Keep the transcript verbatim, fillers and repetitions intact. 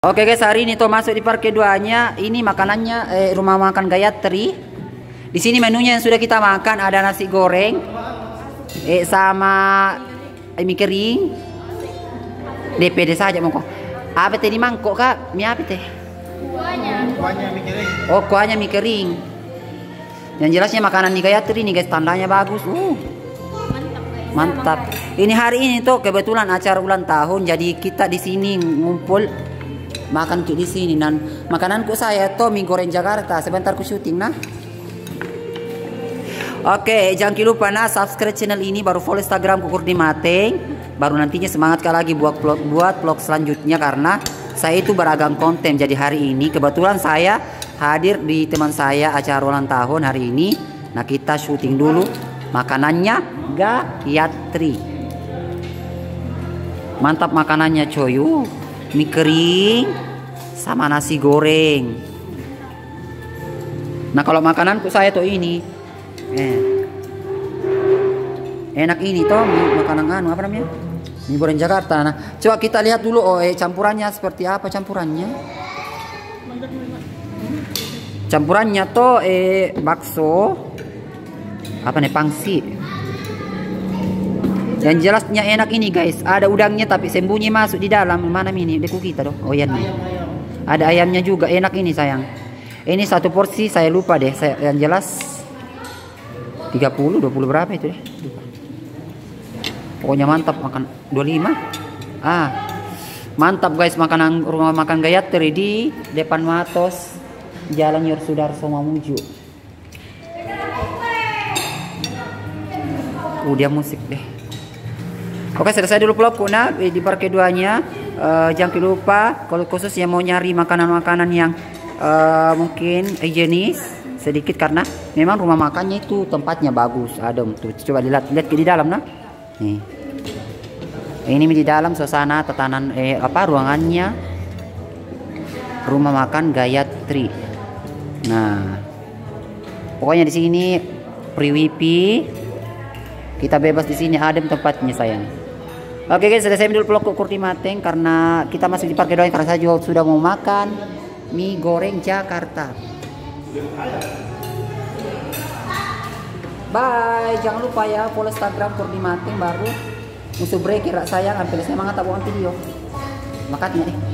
Oke guys, hari ini tuh masuk di part keduanya. Ini makanannya eh, rumah makan Gayatri. Di sini menunya yang sudah kita makan ada nasi goreng, eh sama eh, mie kering. D P D saja mongko. Apa teh di mangkok kak? Mie apa teh? Kuahnya. Kuahnya mie kering. Oh kuahnya mie kering. Yang jelasnya makanan di Gayatri nih guys, tandanya bagus. Uh. Mantap. Ini hari ini tuh kebetulan acara ulang tahun, jadi kita di sini ngumpul makan untuk di sini. Dan makananku saya tuh mie goreng Jakarta. Sebentar ku syuting nah. Oke, jangan lupa nah subscribe channel ini, baru follow Instagram Kurdi Mateng. Baru nantinya semangat kali lagi buat vlog, buat vlog selanjutnya karena saya itu beragam konten. Jadi hari ini kebetulan saya hadir di teman saya acara ulang tahun hari ini. Nah kita syuting dulu makanannya Gayatri. Mantap makanannya coy. Uh, mie kering sama nasi goreng. Nah kalau makananku saya tuh ini eh, enak ini toh makanan anu apa namanya mie goreng Jakarta. Nah coba kita lihat dulu oh eh, campurannya seperti apa campurannya. Campurannya tuh eh bakso apa nih pangsi. Yang jelasnya enak ini guys, ada udangnya tapi sembunyi masuk di dalam. Mana ini deku kita doh. Oh iya nih. Ada ayamnya juga, enak ini sayang. Ini satu porsi saya lupa deh. Saya yang jelas tiga puluh dua puluh berapa itu deh. Pokoknya mantap makan dua puluh lima. Ah. Mantap guys makanan rumah makan Gayatri di depan Matos Jalan Yor Sudarso Mamuju. Uh, dia musik deh. Oke, selesai dulu vlogku nah di part keduanya. Uh, jangan lupa kalau khusus yang mau nyari makanan-makanan yang uh, mungkin higienis sedikit karena memang rumah makannya itu tempatnya bagus, adem tuh. Coba lihat lihat di dalam nah. Nih. Ini di dalam suasana tatanan eh apa ruangannya rumah makan Gayatri. Nah. Pokoknya di sini free wifi. Kita bebas di sini, adem tempatnya sayang. Oke guys, selesai dulu vlog Kurdi Mateng karena kita masih di part kedua karena saya juga sudah mau makan mie goreng Jakarta. Bye, jangan lupa ya follow Instagram Kurdi Mateng baru musuh break kira sayang hampir semangat tak buat video. Makanya eh.